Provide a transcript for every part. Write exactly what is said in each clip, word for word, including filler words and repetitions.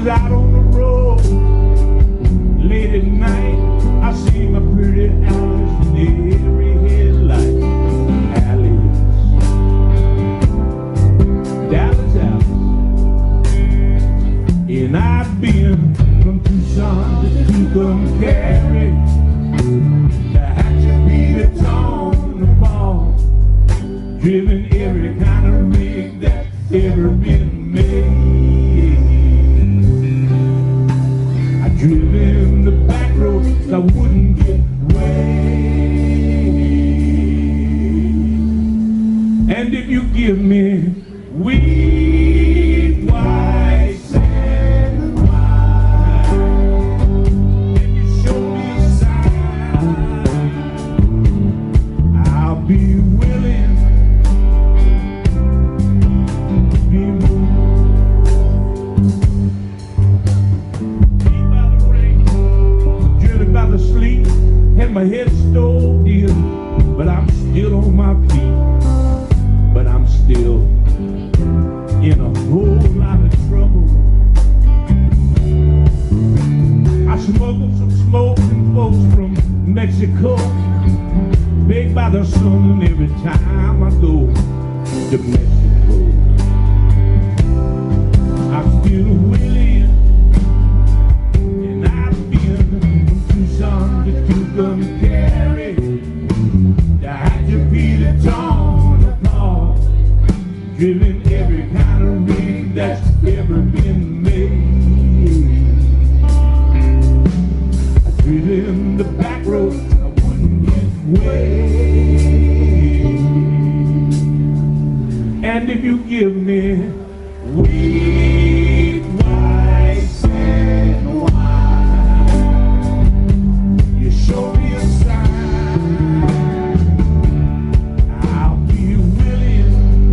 was out on the road late at night. I see my pretty Alice in every headlight. Alice, Dallas Alice. And I've been from Tucson to Tucumcari, to Hatchapeta, the ball, driven every kind of rig that's ever been made. I driven the back roads so I wouldn't get weighed. And if you give me weed, white sand, wine, and you show me a sign, I'll be willing to be moved. Beat by the rain, driven by the sleet, had my head stove in, but I'm still on my feet. But I'm still in a whole lot of trouble. I smuggled some smoke and folks from Mexico, baked by the sun every time I go to Mexico. I'm still willing, and I've been from Tucson to Tucumcari, to Hatchapeta, driven every kind of rig that's ever been made. I driven the back road, I wouldn't get weighed. And if you give me weed, white sand, wine, you show me a sign, I'll be willing.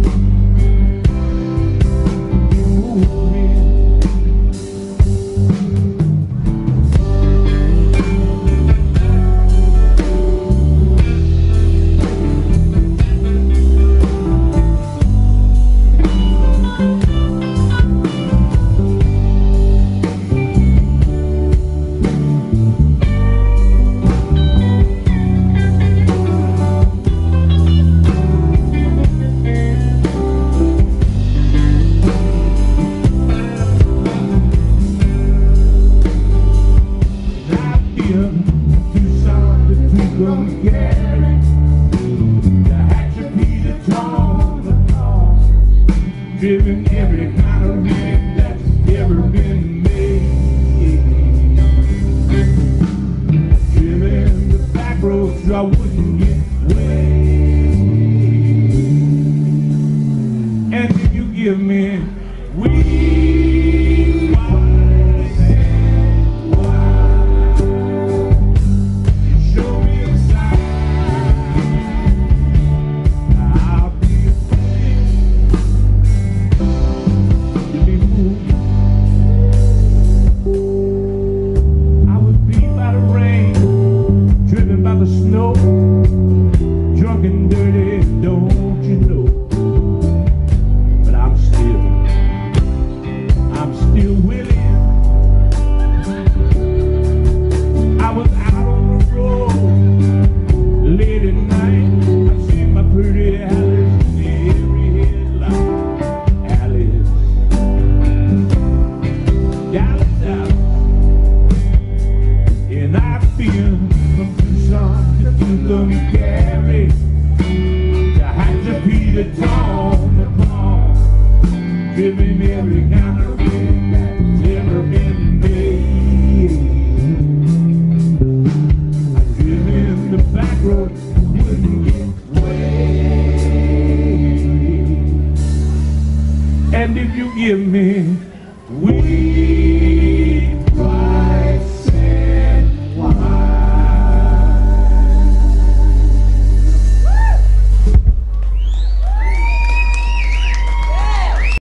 Tucson to Tucumcari, to Hatchapeta, the ball, driven every kind of rig that's ever been made. Driven the back roads so I wouldn't get weighed. And if you give me weed, white sand, wine, you show me a sign, I'll be willing to be moved. I was beat by the rain, driven by the snow, drunk and dirty, don't you know? But I'm still, I'm still willing. I was out on the road late at night. I see my pretty Alice in every headlight. Alice, Dallas, Dallas. And I've been from Tucson to Tucumcari, to Hatchapeta, the ball, driven every kind of rig that's ever been made. I've driven the back road, wouldn't get weighed. And if you give me weed,